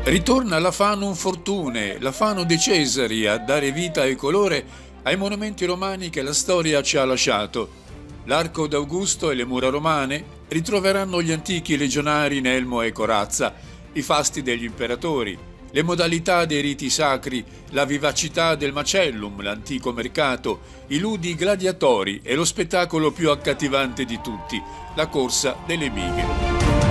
Ritorna la Fanum Fortune, la Fano dei Cesari, a dare vita e colore ai monumenti romani che la storia ci ha lasciato. L'Arco d'Augusto e le mura romane ritroveranno gli antichi legionari Nelmo e Corazza, i fasti degli imperatori, le modalità dei riti sacri, la vivacità del Macellum, l'antico mercato, i ludi gladiatori e lo spettacolo più accattivante di tutti, la corsa delle bighe.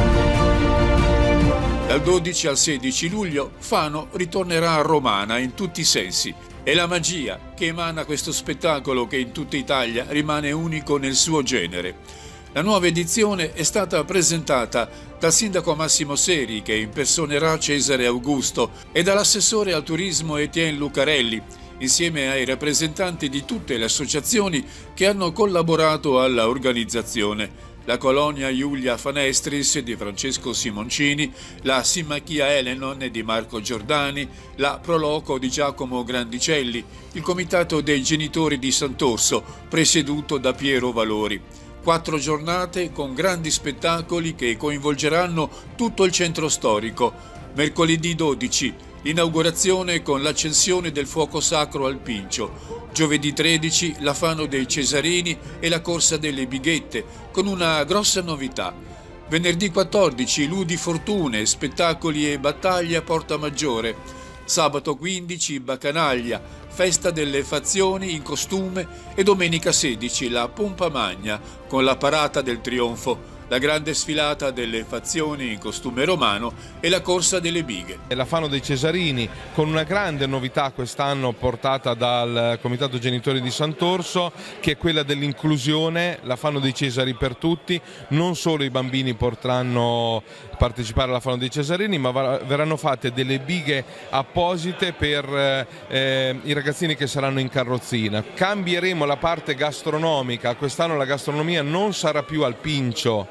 Dal 12 al 16 luglio Fano ritornerà romana in tutti i sensi. È la magia che emana questo spettacolo che in tutta Italia rimane unico nel suo genere. La nuova edizione è stata presentata dal sindaco Massimo Seri, che impersonerà Cesare Augusto, e dall'assessore al turismo Etienne Lucarelli, insieme ai rappresentanti di tutte le associazioni che hanno collaborato alla organizzazione. La Colonia Iulia Fanestris di Francesco Simoncini, la Simmachia Elenon di Marco Giordani, la Proloco di Giacomo Grandicelli, il Comitato dei Genitori di Sant'Orso, presieduto da Piero Valori. 4 giornate con grandi spettacoli che coinvolgeranno tutto il centro storico. Mercoledì 12, l'inaugurazione con l'accensione del fuoco sacro al Pincio. Giovedì 13, la Fano dei Cesarini e la corsa delle bighette, con una grossa novità. Venerdì 14, ludi fortune, spettacoli e battaglie a Porta Maggiore. Sabato 15, Baccanaglia, festa delle fazioni in costume, e domenica 16, la Pompa Magna, con la parata del trionfo, la grande sfilata delle fazioni in costume romano e la corsa delle bighe. La Fano dei Cesarini, con una grande novità quest'anno portata dal Comitato Genitori di Sant'Orso, che è quella dell'inclusione, la Fano dei Cesari per tutti. Non solo i bambini potranno partecipare alla Fano dei Cesarini, ma verranno fatte delle bighe apposite per i ragazzini che saranno in carrozzina. Cambieremo la parte gastronomica, quest'anno la gastronomia non sarà più al Pincio,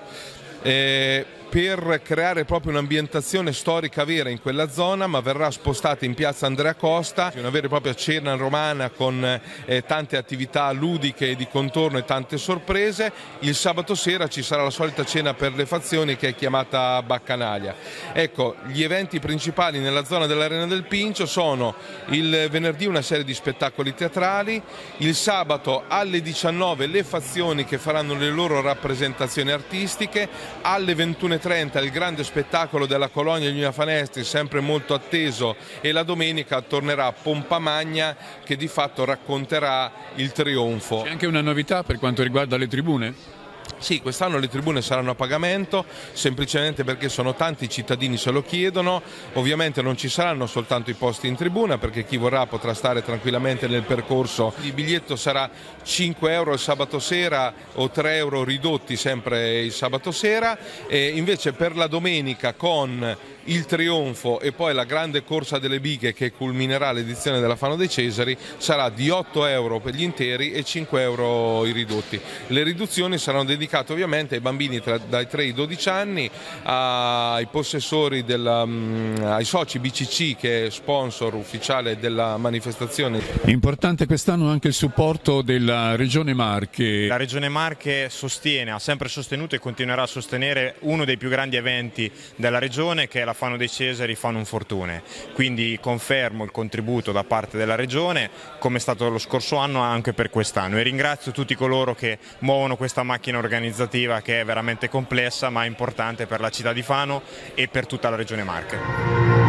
per creare proprio un'ambientazione storica vera in quella zona, ma verrà spostata in piazza Andrea Costa, una vera e propria cena romana con tante attività ludiche di contorno e tante sorprese. Il sabato sera ci sarà la solita cena per le fazioni, che è chiamata Baccanaglia. Ecco, gli eventi principali nella zona dell'Arena del Pincio sono il venerdì una serie di spettacoli teatrali, il sabato alle 19 le fazioni che faranno le loro rappresentazioni artistiche, alle 21:30 il grande spettacolo della Colonia Iulia Fanestris, sempre molto atteso, e la domenica tornerà Pompa Magna, che di fatto racconterà il trionfo. C'è anche una novità per quanto riguarda le tribune? Sì, quest'anno le tribune saranno a pagamento, semplicemente perché sono tanti cittadini se lo chiedono. Ovviamente non ci saranno soltanto i posti in tribuna, perché chi vorrà potrà stare tranquillamente nel percorso. Il biglietto sarà 5 euro il sabato sera o 3 euro ridotti sempre il sabato sera, e invece per la domenica, con il trionfo e poi la grande corsa delle bighe che culminerà l'edizione della Fano dei Cesari, sarà di 8 euro per gli interi e 5 euro i ridotti. Le riduzioni saranno dedicate ovviamente ai bambini dai 3 ai 12 anni, ai possessori, ai soci BCC, che è sponsor ufficiale della manifestazione. Importante quest'anno anche il supporto della Regione Marche. La Regione Marche ha sempre sostenuto e continuerà a sostenere uno dei più grandi eventi della Regione, che è la Fano dei Cesari, Fanum Fortune. Quindi confermo il contributo da parte della Regione, come è stato lo scorso anno anche per quest'anno, e ringrazio tutti coloro che muovono questa macchina organizzativa, che è veramente complessa ma importante per la città di Fano e per tutta la Regione Marche.